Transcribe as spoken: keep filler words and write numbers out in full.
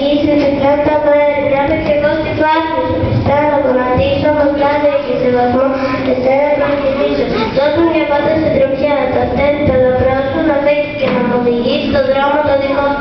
οδηγήσει σε πιάτα το αέρι. Μια πετσιακόστη φάση σου πιστεύω να γονατίσω, όμως πλάτη και σεβασμό, εσένα να κινήσω. Δώσ' μου μια πάντα σε τροπιά, τα στέλνει το λαμπρό σου να φέγγει και να μου οδηγήσει στον δρόμο το δικό σου.